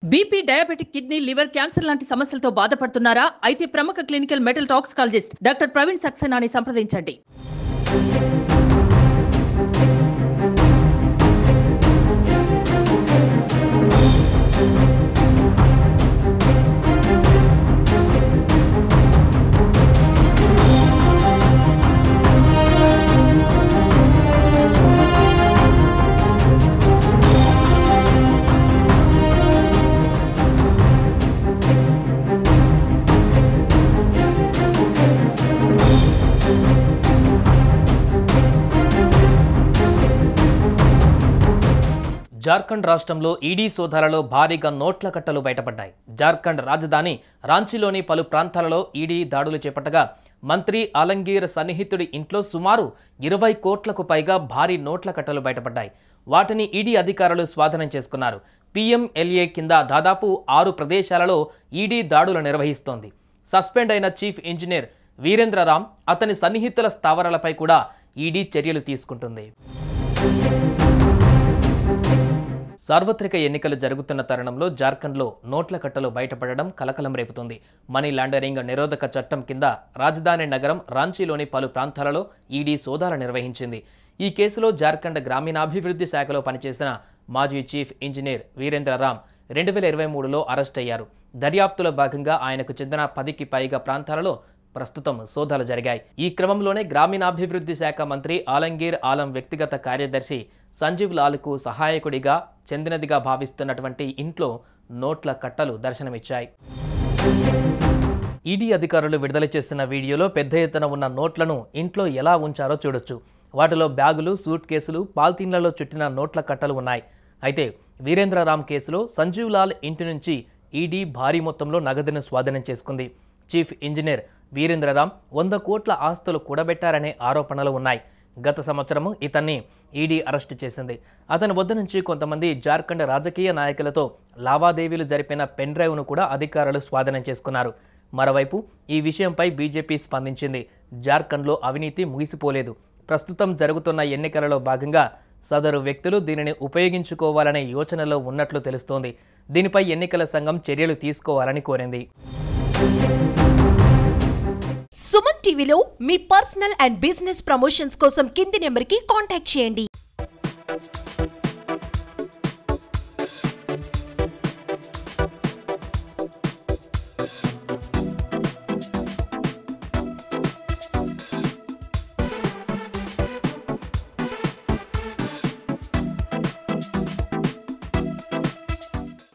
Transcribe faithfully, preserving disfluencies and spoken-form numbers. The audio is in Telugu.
BP, diabetic, kidney, liver, cancer లాంటి సమస్యలతో బాధపడుతున్నారా? అయితే ప్రముఖ clinical metal toxicologist doctor Praveen సక్సేనాని సంప్రదించండి. జార్ఖండ్ రాష్ట్రంలో ఈడీ సోదాలలో భారీగా నోట్ల కట్టలు బయటపడ్డాయి. జార్ఖండ్ రాజధాని రాంచీలోని పలు ప్రాంతాలలో ఈడీ దాడులు చేపట్టగా మంత్రి ఆలంగీర్ సన్నిహితుడి ఇంట్లో సుమారు ఇరవై కోట్లకు పైగా భారీ నోట్ల కట్టలు బయటపడ్డాయి. వాటిని ఈడీ అధికారులు స్వాధీనం చేసుకున్నారు. పీఎంఎల్ఏ కింద దాదాపు ఆరు ప్రదేశాలలో ఈడీ దాడులు నిర్వహిస్తోంది. సస్పెండ్ అయిన చీఫ్ ఇంజనీర్ వీరేంద్ర రామ్, అతని సన్నిహితుల స్థావరాలపై కూడా ఈడీ చర్యలు తీసుకుంటుంది. సార్వత్రిక ఎన్నికలు జరుగుతున్న తరుణంలో జార్ఖండ్లో నోట్ల కట్టలు బయటపడడం కలకలం రేపుతుంది. మనీ లాండరింగ్ నిరోధక చట్టం కింద రాజధాని నగరం రాంచీలోని పలు ప్రాంతాలలో ఈడీ సోదాలు నిర్వహించింది. ఈ కేసులో జార్ఖండ్ గ్రామీణాభివృద్ధి శాఖలో పనిచేసిన మాజీ చీఫ్ ఇంజనీర్ వీరేంద్ర రామ్ రెండు వేల ఇరవై మూడులో అరెస్ట్ అయ్యారు. దర్యాప్తులో భాగంగా ఆయనకు చెందిన పదికి పైగా ప్రాంతాలలో ప్రస్తుతం సోదాలు జరిగాయి. ఈ క్రమంలోనే గ్రామీణాభివృద్ధి శాఖ మంత్రి ఆలంగీర్ ఆలం వ్యక్తిగత కార్యదర్శి సంజీవ్ లాల్కు సహాయకుడిగా చెందినదిగా భావిస్తున్నటువంటి ఇంట్లో నోట్ల కట్టలు దర్శనమిచ్చాయి. ఈడీ అధికారులు విడుదల చేస్తున్న వీడియోలో పెద్ద ఎత్తున ఉన్న నోట్లను ఇంట్లో ఎలా ఉంచారో చూడొచ్చు. వాటిలో బ్యాగులు, సూట్ కేసులు, పాల్తీన్లలో చుట్టిన నోట్ల కట్టలు ఉన్నాయి. అయితే వీరేంద్ర రామ్ కేసులో సంజీవ్ లాల్ ఇంటి నుంచి ఈడీ భారీ మొత్తంలో నగదును స్వాధీనం చేసుకుంది. చీఫ్ ఇంజనీర్ వీరేంద్ర రామ్ వంద కోట్ల ఆస్తులు కూడబెట్టారనే ఆరోపణలు ఉన్నాయి. గత సంవత్సరము ఇతన్ని ఈడీ అరెస్టు చేసింది. అతని వద్ద నుంచి కొంతమంది జార్ఖండ్ రాజకీయ నాయకులతో లావాదేవీలు జరిపిన పెన్ డ్రైవ్ను కూడా అధికారులు స్వాధీనం చేసుకున్నారు. మరోవైపు ఈ విషయంపై బీజేపీ స్పందించింది. జార్ఖండ్లో అవినీతి ముగిసిపోలేదు. ప్రస్తుతం జరుగుతున్న ఎన్నికలలో భాగంగా సదరు వ్యక్తులు దీనిని ఉపయోగించుకోవాలనే యోచనలో ఉన్నట్లు తెలుస్తోంది. దీనిపై ఎన్నికల సంఘం చర్యలు తీసుకోవాలని కోరింది. సుమన్ టీవీలో మీ పర్సనల్ అండ్ బిజినెస్ ప్రమోషన్స్ కోసం కింది నెంబర్కి కాంటాక్ట్ చేయండి.